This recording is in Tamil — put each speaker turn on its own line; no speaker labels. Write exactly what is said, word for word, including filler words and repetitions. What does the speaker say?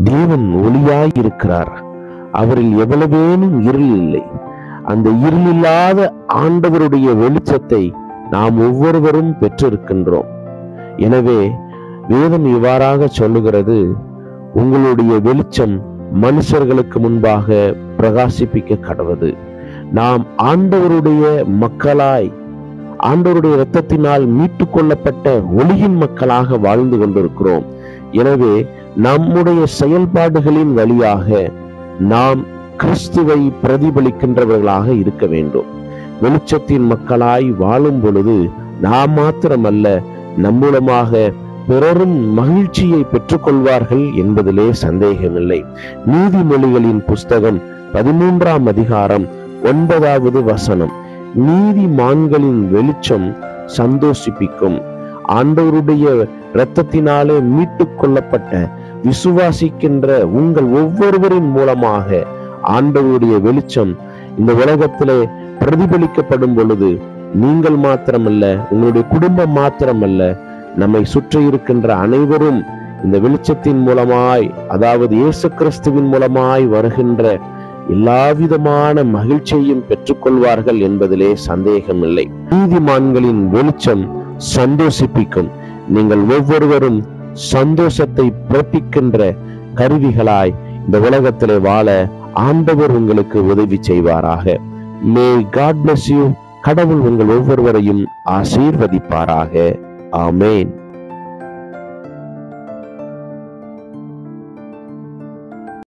தேவன் ஒளியாய் இருக்கிறார். அவரில் எவ்வளவேனும் இருள் இல்லை. அந்த இருள் இல்லாத ஆண்டவருடைய வெளிச்சத்தை நாம் ஒவ்வொருவரும் பெற்றிருக்கின்றோம். எனவே வேதம் இவ்வாறாக சொல்லுகிறது, உங்களுடைய வெளிச்சம் மனுஷர்களுக்கு முன்பாக பிரகாசிப்பிக்க கடவது. நாம் ஆண்டவருடைய மக்களாய், ஆண்டவருடைய இரத்தத்தினால் மீட்டு கொள்ளப்பட்ட ஒளியின் மக்களாக வாழ்ந்து கொண்டிருக்கிறோம். எனவே நம்முடைய செயல்பாடுகளின் வழியாக நாம் கிறிஸ்துவை பிரதிபலிக்கின்றவர்களாக இருக்க வேண்டும். வெளிச்சத்தின் மக்களாய் வாழும் பொழுது நாம் மாத்திரமல்ல, நம் மூலமாக பிறரும் மகிழ்ச்சியை பெற்றுக் கொள்வார்கள் என்பதிலே சந்தேகமில்லை. நீதிமொழிகளின் புஸ்தகம் பதிமூன்றாம் அதிகாரம் ஒன்பதாவது வசனம், நீதிமான்களின் வெளிச்சம் சந்தோஷிப்பிக்கும். ஆண்டவருடைய இரத்தத்தினாலே மீட்டுக் கொள்ளப்பட்ட விசுவாசிக்கின்ற உங்கள் ஒவ்வொருவரின் மூலமாக ஆண்டவருடைய வெளிச்சம் இந்த உலகத்திலே பிரதிபலிக்கப்படும் பொழுது நீங்கள் மாத்திரமல்ல, உங்களுடைய குடும்பம் மாத்திரமல்ல, நம்மை சுற்றி இருக்கின்ற அனைவரும் இந்த வெளிச்சத்தின் மூலமாய், அதாவது இயேசு கிறிஸ்துவின் மூலமாய் வருகின்ற எல்லா விதமான மகிழ்ச்சியையும் பெற்றுக்கொள்வார்கள் என்பதிலே சந்தேகமில்லை. நீதிமான்களின் வெளிச்சம் சந்தோஷிப்பிக்கும். நீங்கள் ஒவ்வொருவரும் சந்தோஷத்தை பிறப்பிக்கின்ற கருவிகளாய் இந்த உலகத்திலே வாழ ஆண்டவர் உங்களுக்கு உதவி செய்வாராக. May god bless you. கடவுள் உங்கள் ஒவ்வொருவரையும் ஆசீர்வதிப்பாராக. ஆமேன்.